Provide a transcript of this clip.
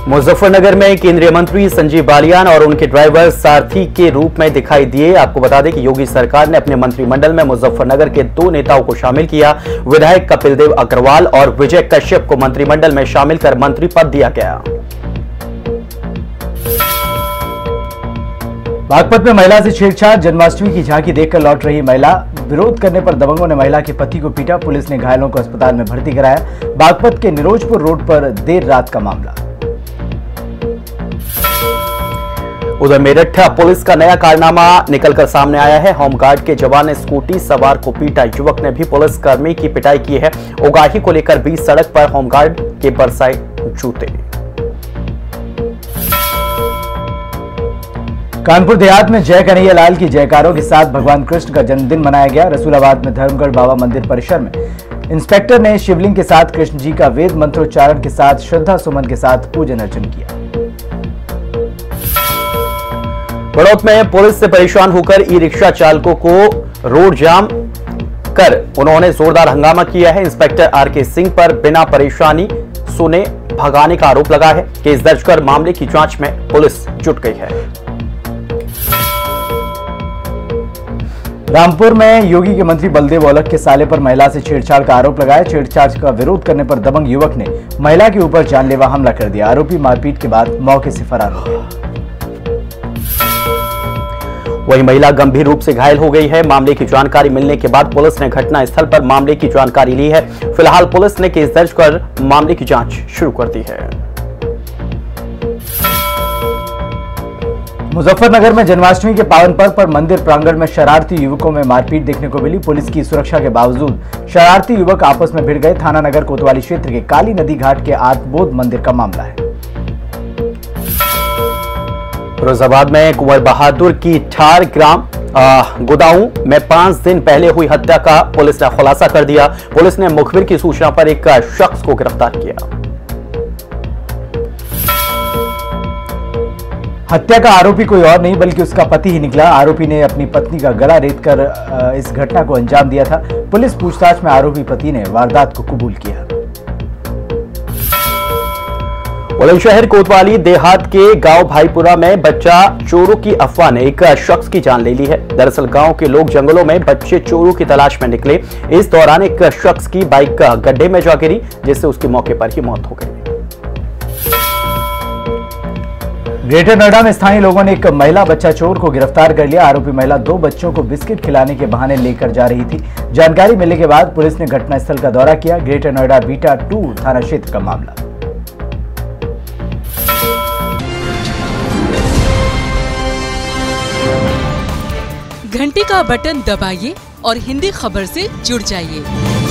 मुजफ्फरनगर में केंद्रीय मंत्री संजीव बालियान और उनके ड्राइवर सारथी के रूप में दिखाई दिए। आपको बता दें कि योगी सरकार ने अपने मंत्रिमंडल में मुजफ्फरनगर के 2 नेताओं को शामिल किया। विधायक कपिल देव अग्रवाल और विजय कश्यप को मंत्रिमंडल में शामिल कर मंत्री पद दिया गया। बागपत में महिला से छेड़छाड़, जन्माष्टमी की झांकी देखकर लौट रही महिला, विरोध करने पर दबंगों ने महिला के पति को पीटा। पुलिस ने घायलों को अस्पताल में भर्ती कराया। बागपत के निरोजपुर रोड पर देर रात का मामला। उधर मेरठ पुलिस का नया कारनामा निकलकर सामने आया है। होमगार्ड के जवान ने स्कूटी सवार को पीटा। युवक ने भी पुलिस कर्मी की पिटाई की है। उगाही को लेकर बीच सड़क पर होमगार्ड के बरसाए जूते। कानपुर देहात में जय कन्हैया लाल की जयकारों के साथ भगवान कृष्ण का जन्मदिन मनाया गया। रसूलाबाद में धर्मगढ़ बाबा मंदिर परिसर में इंस्पेक्टर ने शिवलिंग के साथ कृष्ण जी का वेद मंत्रोच्चारण के साथ श्रद्धा सुमन के साथ पूजन अर्चन किया। बड़ौत में पुलिस से परेशान होकर ई रिक्शा चालकों को रोड जाम कर उन्होंने जोरदार हंगामा किया है। इंस्पेक्टर आरके सिंह पर बिना परेशानी सुने भगाने का आरोप लगा है। केस दर्ज कर मामले की जांच में पुलिस जुट गई है। रामपुर में योगी के मंत्री बलदेव औलख के साले पर महिला से छेड़छाड़ का आरोप लगाया। छेड़छाड़ का विरोध करने पर दबंग युवक ने महिला के ऊपर जानलेवा हमला कर दिया। आरोपी मारपीट के बाद मौके से फरार हो गया। वहीं महिला गंभीर रूप से घायल हो गई है। मामले की जानकारी मिलने के बाद पुलिस ने घटनास्थल पर मामले की जानकारी ली है। फिलहाल पुलिस ने केस दर्ज कर मामले की जांच शुरू कर दी है। मुजफ्फरनगर में जन्माष्टमी के पावन पर्व पर मंदिर प्रांगण में शरारती युवकों में मारपीट देखने को मिली। पुलिस की सुरक्षा के बावजूद शरारती युवक आपस में भिड़ गए। थाना नगर कोतवाली क्षेत्र के काली नदी घाट के आत्मबोध मंदिर का मामला है। फिरोजाबाद में कुंवर बहादुर की ठार ग्राम गुदाऊं में 5 दिन पहले हुई हत्या का पुलिस ने खुलासा कर दिया। पुलिस ने मुखबिर की सूचना पर एक शख्स को गिरफ्तार किया। हत्या का आरोपी कोई और नहीं बल्कि उसका पति ही निकला। आरोपी ने अपनी पत्नी का गला रेतकर इस घटना को अंजाम दिया था। पुलिस पूछताछ में आरोपी पति ने वारदात को कबूल किया। बुलंदशहर कोतवाली देहात के गांव भाईपुरा में बच्चा चोरों की अफवाह ने एक शख्स की जान ले ली है। दरअसल गांव के लोग जंगलों में बच्चे चोरों की तलाश में निकले। इस दौरान एक शख्स की बाइक गड्ढे में जा गिरी, जिससे उसकी मौके पर ही मौत हो गई। ग्रेटर नोएडा में स्थानीय लोगों ने एक महिला बच्चा चोर को गिरफ्तार कर लिया। आरोपी महिला 2 बच्चों को बिस्किट खिलाने के बहाने लेकर जा रही थी। जानकारी मिलने के बाद पुलिस ने घटनास्थल का दौरा किया। ग्रेटर नोएडा बीटा 2 थाना क्षेत्र का मामला। घंटी का बटन दबाइए और हिंदी खबर से जुड़ जाइए।